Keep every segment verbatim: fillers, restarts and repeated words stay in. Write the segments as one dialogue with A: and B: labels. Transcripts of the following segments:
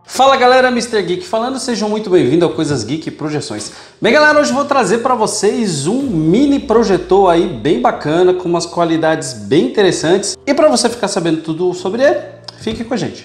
A: Fala galera, mister Geek falando, sejam muito bem-vindos ao Coisas Geek e Projeções. Bem galera, hoje eu vou trazer para vocês um mini projetor aí bem bacana, com umas qualidades bem interessantes. E para você ficar sabendo tudo sobre ele, fique com a gente.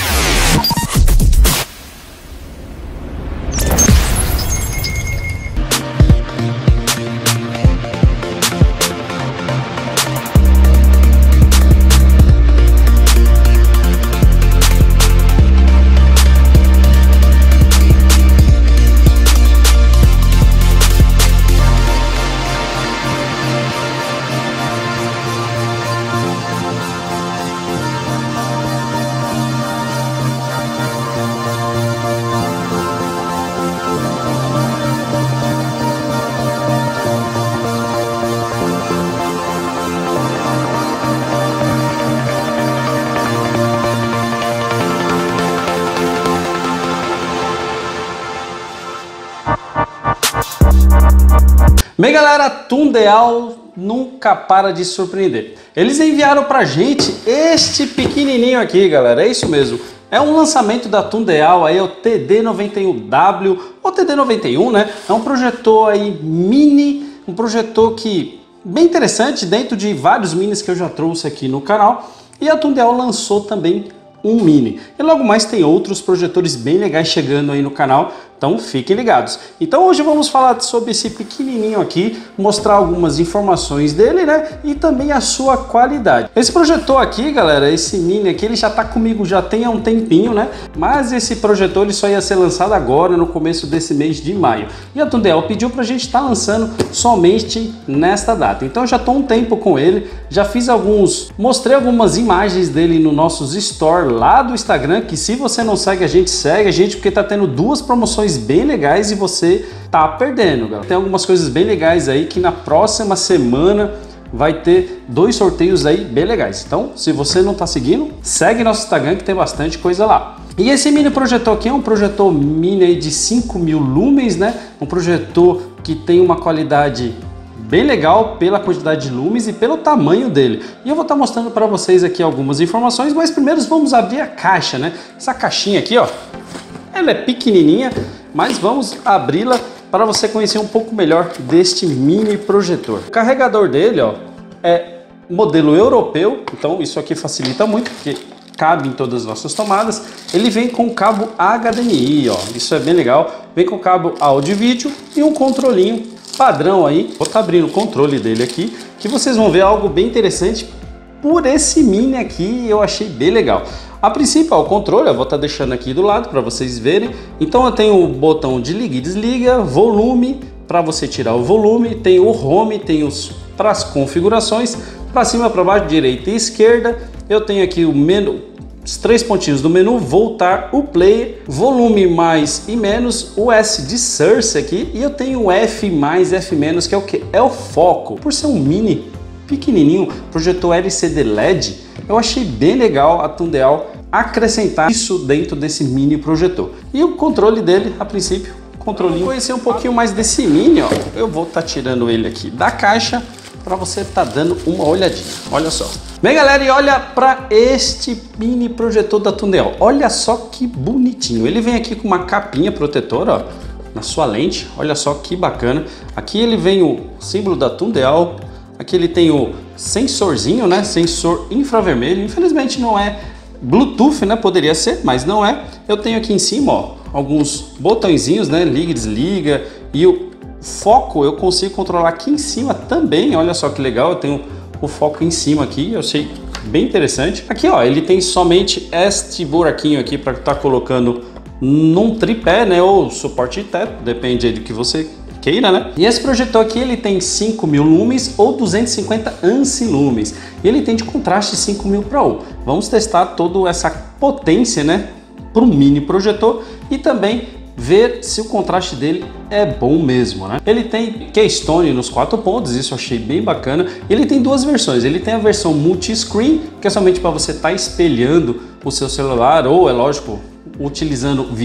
A: Bem galera, Tundeal nunca para de surpreender. Eles enviaram pra gente este pequenininho aqui, galera, é isso mesmo. É um lançamento da Tundeal, aí é o T D noventa e um W ou T D noventa e um, né? É um projetor aí mini, um projetor que bem interessante dentro de vários minis que eu já trouxe aqui no canal. E a Tundeal lançou também um mini. E logo mais tem outros projetores bem legais chegando aí no canal, então fiquem ligados. Então hoje vamos falar sobre esse pequenininho aqui, mostrar algumas informações dele, né? E também a sua qualidade. Esse projetor aqui, galera, esse mini aqui, ele já tá comigo já tem há um tempinho, né? Mas esse projetor ele só ia ser lançado agora, no começo desse mês de maio. E a Tundeal pediu pra gente estar tá lançando somente nesta data. Então eu já tô um tempo com ele, já fiz alguns, mostrei algumas imagens dele no nossos store lá do Instagram, que se você não segue a gente, segue a gente, porque tá tendo duas promoções bem legais e você tá perdendo, galera. Tem algumas coisas bem legais aí que na próxima semana vai ter dois sorteios aí bem legais. Então, se você não tá seguindo, segue nosso Instagram que tem bastante coisa lá. E esse mini projetor aqui é um projetor mini aí de cinco mil lumens, né? Um projetor que tem uma qualidade bem legal pela quantidade de lumens e pelo tamanho dele. E eu vou estar mostrando para vocês aqui algumas informações, mas primeiro vamos abrir a caixa, né? Essa caixinha aqui, ó, ela é pequenininha, mas vamos abri-la para você conhecer um pouco melhor deste mini projetor. O carregador dele, ó, é modelo europeu, então isso aqui facilita muito, porque cabe em todas as nossas tomadas. Ele vem com cabo H D M I, ó, isso é bem legal. Vem com cabo áudio e vídeo e um controlinho padrão aí. Vou estar abrindo o controle dele aqui, que vocês vão ver algo bem interessante por esse mini aqui, eu achei bem legal. A princípio, ó, o controle eu vou estar deixando aqui do lado para vocês verem. Então eu tenho o botão de liga e desliga, volume para você tirar o volume, tem o home, tem os para as configurações, para cima, para baixo, direita e esquerda. Eu tenho aqui o menu, os três pontinhos do menu, voltar, o player, volume mais e menos, o S de source aqui, e eu tenho o F mais, F menos, que é o que? É o foco. Por ser um mini pequenininho, projetor L C D L E D, eu achei bem legal a Tundeal acrescentar isso dentro desse mini projetor. E o controle dele, a princípio, controlinho. Conhecer um pouquinho mais desse mini, ó, eu vou estar tá tirando ele aqui da caixa para você estar tá dando uma olhadinha. Olha só. Bem galera, e olha para este mini projetor da Tundeal. Olha só que bonitinho. Ele vem aqui com uma capinha protetora, ó, na sua lente. Olha só que bacana. Aqui ele vem o símbolo da Tundeal. Aqui ele tem o sensorzinho, né? Sensor infravermelho. Infelizmente não é Bluetooth, né? Poderia ser, mas não é. Eu tenho aqui em cima, ó, alguns botõezinhos, né? Liga e desliga. E o foco eu consigo controlar aqui em cima também. Olha só que legal. Eu tenho o foco em cima aqui. Eu achei bem interessante. Aqui, ó, ele tem somente este buraquinho aqui para estar tá colocando num tripé, né? Ou suporte de teto, depende aí do que você queira, né? E esse projetor aqui ele tem cinco mil lumens ou duzentos e cinquenta ANSI lumens. E ele tem de contraste cinco mil para um. Vamos testar toda essa potência, né, para um mini projetor e também ver se o contraste dele é bom mesmo, né? Ele tem Keystone nos quatro pontos, isso eu achei bem bacana. Ele tem duas versões. Ele tem a versão multi-screen, que é somente para você estar tá espelhando o seu celular, ou é lógico, utilizando via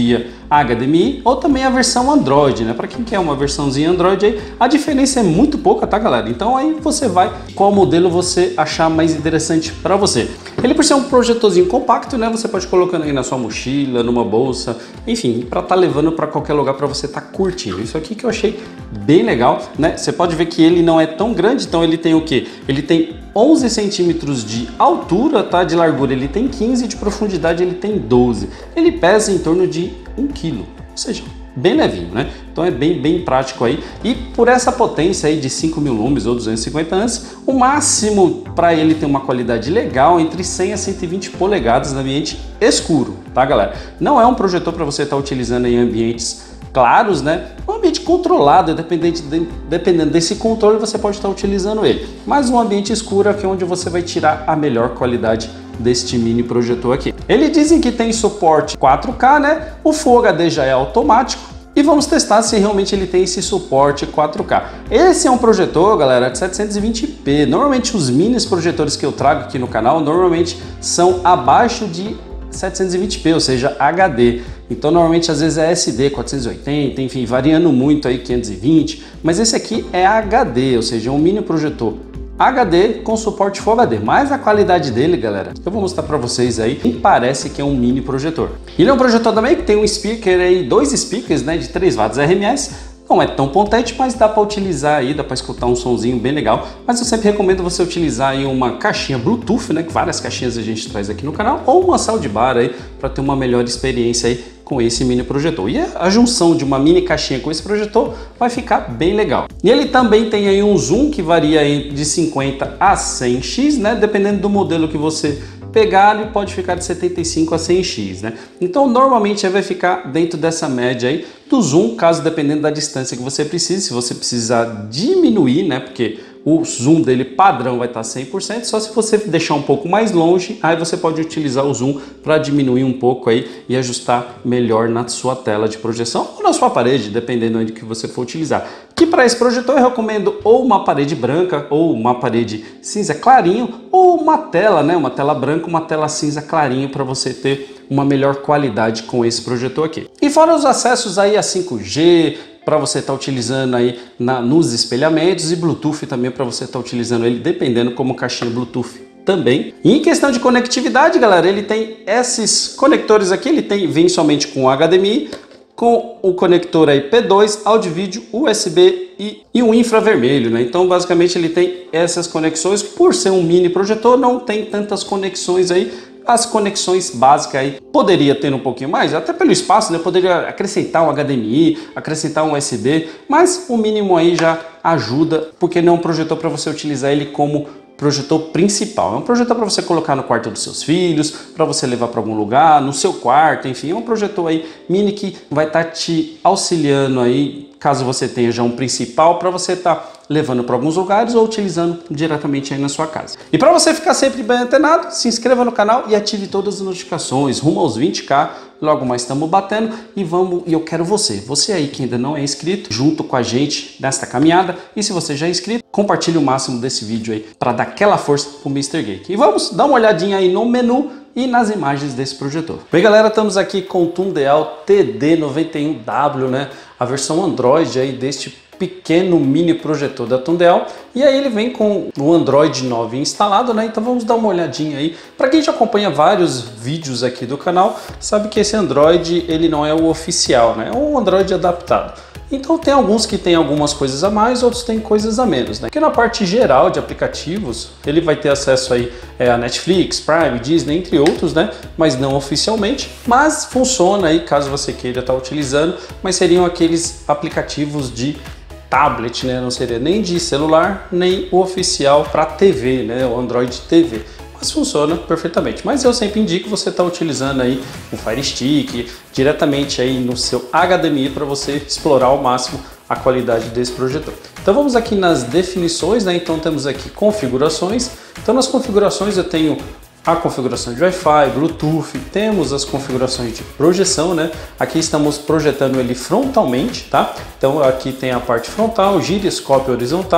A: H D M I ou também a versão Android, né? Para quem quer uma versãozinha Android aí, a diferença é muito pouca, tá, galera? Então aí você vai qual modelo você achar mais interessante para você. Ele, por ser um projetorzinho compacto, né? Você pode ir colocando aí na sua mochila, numa bolsa, enfim, para estar tá levando para qualquer lugar para você estar tá curtindo. Isso aqui que eu achei bem legal, né? Você pode ver que ele não é tão grande, então ele tem o quê? Ele tem onze centímetros de altura, tá? De largura ele tem quinze, de profundidade ele tem doze. Ele pesa em torno de um quilo, ou seja, bem levinho, né? Então é bem, bem prático aí. E por essa potência aí de cinco mil lumes ou duzentos e cinquenta amperes, o máximo para ele ter uma qualidade legal entre cem a cento e vinte polegadas no ambiente escuro, tá, galera? Não é um projetor para você estar tá utilizando em ambientes claros, né? Um ambiente controlado, dependente de, dependendo desse controle, você pode estar utilizando ele. Mas um ambiente escuro aqui é onde você vai tirar a melhor qualidade deste mini projetor aqui. Eles dizem que tem suporte quatro K, né? O Full H D já é automático. E vamos testar se realmente ele tem esse suporte quatro K. Esse é um projetor, galera, de setecentos e vinte p. Normalmente os mini projetores que eu trago aqui no canal, normalmente são abaixo de setecentos e vinte p, ou seja, H D. Então normalmente às vezes é S D quatrocentos e oitenta, enfim, variando muito aí quinhentos e vinte, mas esse aqui é H D, ou seja, é um mini projetor H D com suporte Full H D, mas a qualidade dele, galera, eu vou mostrar para vocês aí, e parece que é um mini projetor. Ele é um projetor também que tem um speaker aí, dois speakers, né, de três watts R M S. Não é tão potente, mas dá para utilizar aí, dá para escutar um sonzinho bem legal. Mas eu sempre recomendo você utilizar aí uma caixinha Bluetooth, né, que várias caixinhas a gente traz aqui no canal, ou uma soundbar aí para ter uma melhor experiência aí com esse mini projetor. E a junção de uma mini caixinha com esse projetor vai ficar bem legal. E ele também tem aí um zoom que varia de cinquenta a cem x, né, dependendo do modelo que você pegar, ele pode ficar de setenta e cinco a cem x, né? Então normalmente ele vai ficar dentro dessa média aí do zoom, caso dependendo da distância que você precise. Se você precisar diminuir, né, porque o zoom dele padrão vai estar cem por cento, só se você deixar um pouco mais longe, aí você pode utilizar o zoom para diminuir um pouco aí e ajustar melhor na sua tela de projeção ou na sua parede, dependendo onde que você for utilizar. Que para esse projetor eu recomendo ou uma parede branca ou uma parede cinza clarinho ou uma tela, né, uma tela branca, uma tela cinza clarinho para você ter uma melhor qualidade com esse projetor aqui. E fora os acessos aí a cinco G, para você estar tá utilizando aí na, nos espelhamentos, e Bluetooth também para você estar tá utilizando ele dependendo como caixinha Bluetooth também. E em questão de conectividade, galera, ele tem esses conectores aqui, ele tem, vem somente com H D M I, com o conector aí P dois, áudio vídeo, U S B e, e um infravermelho, né? Então basicamente ele tem essas conexões. Por ser um mini projetor, não tem tantas conexões aí. As conexões básicas aí poderia ter um pouquinho mais, até pelo espaço, né? Poderia acrescentar um H D M I, acrescentar um U S B, mas o mínimo aí já ajuda, porque não é um projetor para você utilizar ele como projetor principal. É um projetor para você colocar no quarto dos seus filhos, para você levar para algum lugar, no seu quarto, enfim, é um projetor aí mini que vai estar tá te auxiliando aí, caso você tenha já um principal, para você estar tá levando para alguns lugares ou utilizando diretamente aí na sua casa. E para você ficar sempre bem antenado, se inscreva no canal e ative todas as notificações, rumo aos vinte K, logo mais estamos batendo e vamos, e eu quero você, você aí que ainda não é inscrito, junto com a gente nesta caminhada, e se você já é inscrito, compartilhe o máximo desse vídeo aí para dar aquela força pro mister Geek. E vamos dar uma olhadinha aí no menu e nas imagens desse projetor. Bem, galera, estamos aqui com o Tundeal T D noventa e um W, né, a versão Android aí deste pequeno mini projetor da Tundeal, e aí ele vem com o Android nove instalado, né? Então vamos dar uma olhadinha aí. Para quem já acompanha vários vídeos aqui do canal, sabe que esse Android ele não é o oficial, né? É um Android adaptado. Então tem alguns que tem algumas coisas a mais, outros tem coisas a menos, né? Porque na parte geral de aplicativos, ele vai ter acesso aí é, a Netflix, Prime, Disney, entre outros, né? Mas não oficialmente, mas funciona aí caso você queira estar utilizando, mas seriam aqueles aplicativos de tablet, né? Não seria nem de celular, nem o oficial para T V, né? O Android T V. Mas funciona perfeitamente. Mas eu sempre indico você estar tá utilizando aí o Fire Stick diretamente aí no seu H D M I para você explorar ao máximo a qualidade desse projetor. Então vamos aqui nas definições, né? Então temos aqui configurações. Então nas configurações eu tenho a configuração de Wi-Fi, Bluetooth, temos as configurações de projeção, né? Aqui estamos projetando ele frontalmente, tá? Então aqui tem a parte frontal, giroscópio horizontal,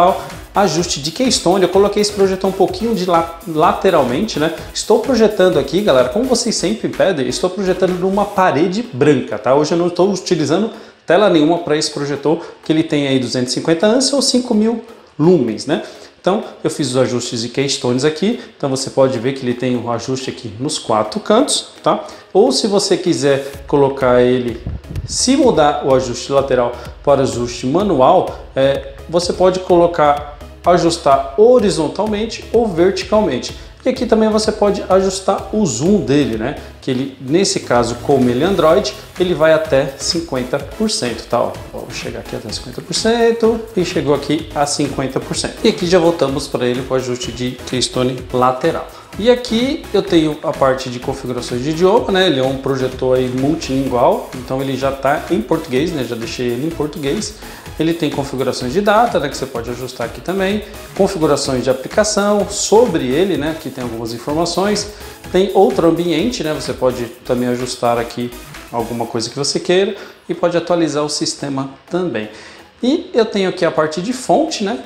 A: ajuste de Keystone. Eu coloquei esse projetor um pouquinho de la lateralmente, né? Estou projetando aqui, galera, como vocês sempre pedem, estou projetando numa parede branca, tá? Hoje eu não estou utilizando tela nenhuma para esse projetor, que ele tem aí duzentos e cinquenta Hz ou cinco mil lumens, né? Então eu fiz os ajustes de Keystones aqui, então você pode ver que ele tem um ajuste aqui nos quatro cantos, tá? Ou se você quiser colocar ele, se mudar o ajuste lateral para ajuste manual, é, você pode colocar, ajustar horizontalmente ou verticalmente. E aqui também você pode ajustar o zoom dele, né? Que ele, nesse caso, como ele é Android, ele vai até cinquenta por cento, tá? Ó, vou chegar aqui até cinquenta por cento e chegou aqui a cinquenta por cento. E aqui já voltamos para ele com o ajuste de Keystone lateral. E aqui eu tenho a parte de configurações de idioma, né? Ele é um projetor aí multilingual, então ele já está em português, né? Já deixei ele em português. Ele tem configurações de data, né? Que você pode ajustar aqui também. Configurações de aplicação sobre ele, né? Aqui tem algumas informações. Tem outro ambiente, né? Você pode também ajustar aqui alguma coisa que você queira e pode atualizar o sistema também. E eu tenho aqui a parte de fonte, né?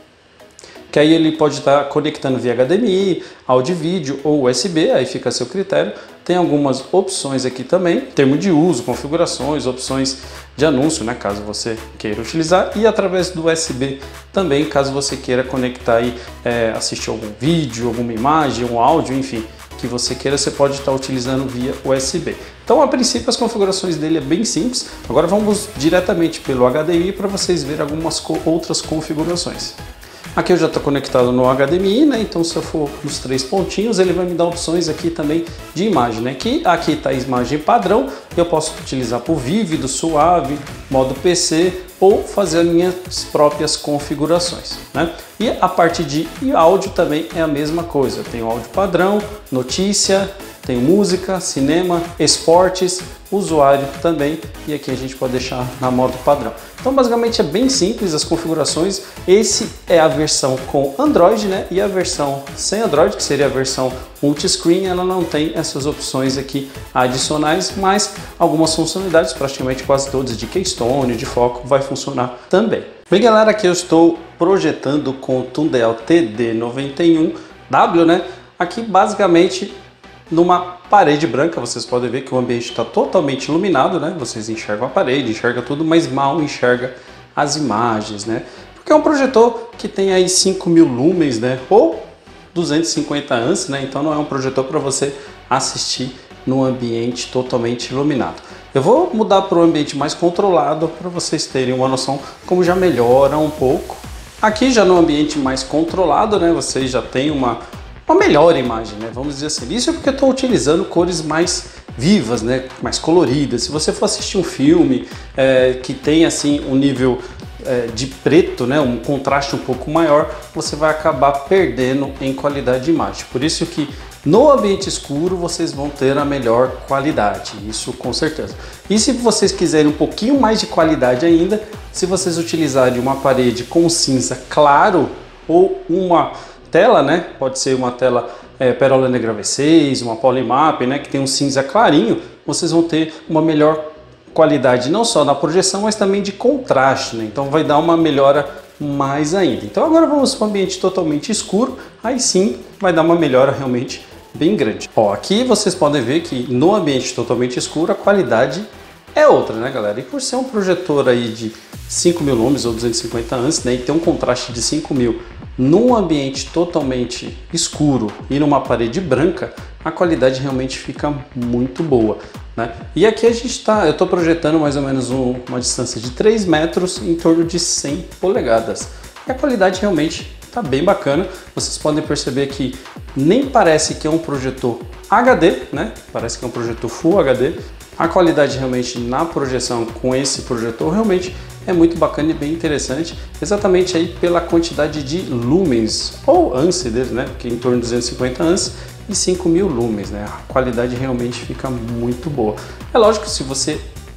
A: Que aí ele pode estar conectando via H D M I, áudio e vídeo ou U S B, aí fica a seu critério. Tem algumas opções aqui também, termo de uso, configurações, opções de anúncio, né, caso você queira utilizar, e através do U S B também, caso você queira conectar e é, assistir algum vídeo, alguma imagem, um áudio, enfim, que você queira, você pode estar utilizando via U S B. Então, a princípio, as configurações dele é bem simples. Agora vamos diretamente pelo H D M I para vocês verem algumas co outras configurações. Aqui eu já estou conectado no H D M I, né? Então se eu for nos três pontinhos, ele vai me dar opções aqui também de imagem, né? Que aqui está a imagem padrão, eu posso utilizar por vívido, suave, modo P C ou fazer as minhas próprias configurações, né? E a parte de áudio também é a mesma coisa. Eu tenho áudio padrão, notícia, tem música, cinema, esportes, usuário também, e aqui a gente pode deixar na modo padrão. Então basicamente é bem simples as configurações. Esse é a versão com Android, né? E a versão sem Android, que seria a versão multiscreen, ela não tem essas opções aqui adicionais, mas algumas funcionalidades, praticamente quase todas de Keystone, de foco, vai funcionar também. Bem galera, aqui eu estou projetando com o Tundeal T D noventa e um W, né? Aqui basicamente numa parede branca, vocês podem ver que o ambiente está totalmente iluminado, né? Vocês enxergam a parede, enxergam tudo, mas mal enxerga as imagens, né? Porque é um projetor que tem aí cinco mil lumens, né? Ou duzentos e cinquenta Hz, né? Então não é um projetor para você assistir num ambiente totalmente iluminado. Eu vou mudar para um ambiente mais controlado para vocês terem uma noção como já melhora um pouco. Aqui já no ambiente mais controlado, né? Vocês já têm uma uma melhor imagem, né? Vamos dizer assim. Isso é porque eu estou utilizando cores mais vivas, né? Mais coloridas. Se você for assistir um filme é, que tem assim um nível é, de preto, né? Um contraste um pouco maior, você vai acabar perdendo em qualidade de imagem. Por isso que no ambiente escuro vocês vão ter a melhor qualidade, isso com certeza. E se vocês quiserem um pouquinho mais de qualidade ainda, se vocês utilizarem uma parede com cinza claro ou uma tela, né? Pode ser uma tela é, Perola Negra V seis, uma Polymap, né? Que tem um cinza clarinho, vocês vão ter uma melhor qualidade não só na projeção, mas também de contraste, né? Então vai dar uma melhora mais ainda. Então agora vamos para um ambiente totalmente escuro, aí sim vai dar uma melhora realmente bem grande. Ó, aqui vocês podem ver que no ambiente totalmente escuro a qualidade é outra, né galera? E por ser um projetor aí de cinco mil lumens ou duzentos e cinquenta Hz, né? E ter um contraste de cinco mil num ambiente totalmente escuro e numa parede branca, a qualidade realmente fica muito boa, né? E aqui a gente está, eu estou projetando mais ou menos um, uma distância de três metros em torno de cem polegadas. E a qualidade realmente está bem bacana. Vocês podem perceber que nem parece que é um projetor H D, né? Parece que é um projetor Full H D. A qualidade realmente na projeção com esse projetor realmente é muito bacana e bem interessante, exatamente aí pela quantidade de lumens ou Hz dele, né? Porque em torno de duzentos e cinquenta Hz e cinco mil lumens, né? A qualidade realmente fica muito boa. É lógico que se você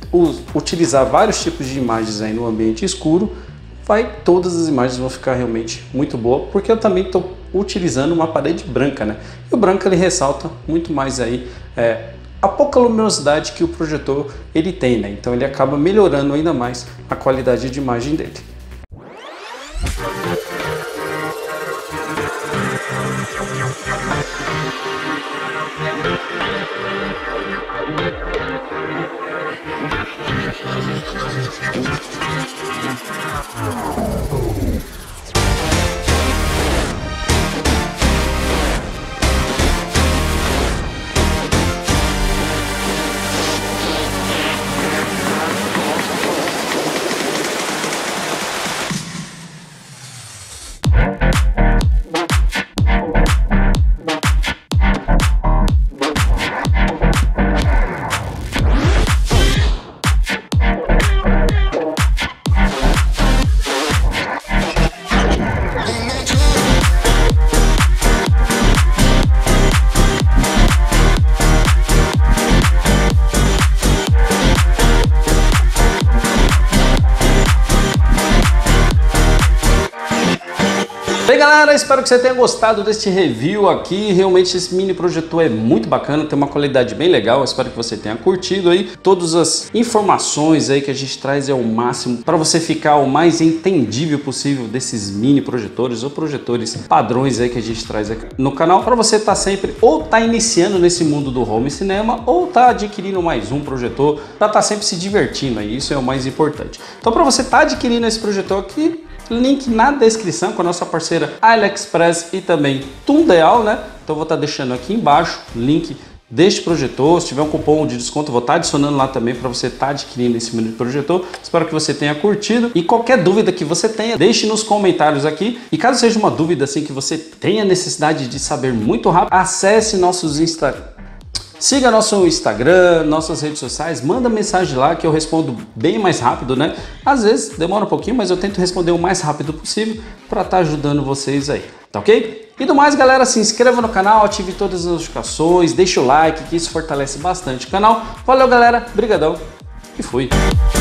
A: utilizar vários tipos de imagens aí no ambiente escuro, vai, todas as imagens vão ficar realmente muito boas, porque eu também estou utilizando uma parede branca, né? E o branco ele ressalta muito mais aí é, a pouca luminosidade que o projetor ele tem, né? Então ele acaba melhorando ainda mais a qualidade de imagem dele. Bem, galera, espero que você tenha gostado deste review aqui. Realmente esse mini projetor é muito bacana, tem uma qualidade bem legal. Eu espero que você tenha curtido aí. Todas as informações aí que a gente traz é o máximo para você ficar o mais entendível possível desses mini projetores ou projetores padrões aí que a gente traz aqui no canal, para você estar tá sempre ou tá iniciando nesse mundo do home cinema ou tá adquirindo mais um projetor para estar tá sempre se divertindo aí. Isso é o mais importante. Então, para você estar tá adquirindo esse projetor aqui, link na descrição com a nossa parceira AliExpress e também Tundeal, né? Então vou estar deixando aqui embaixo o link deste projetor. Se tiver um cupom de desconto, vou estar adicionando lá também para você estar adquirindo esse mini projetor. Espero que você tenha curtido e qualquer dúvida que você tenha, deixe nos comentários aqui. E caso seja uma dúvida assim que você tenha necessidade de saber muito rápido, acesse nossos Instagram. Siga nosso Instagram, nossas redes sociais, manda mensagem lá que eu respondo bem mais rápido, né? Às vezes demora um pouquinho, mas eu tento responder o mais rápido possível para estar ajudando vocês aí, tá ok? E do mais, galera, se inscreva no canal, ative todas as notificações, deixa o like, que isso fortalece bastante o canal. Valeu, galera, brigadão e fui!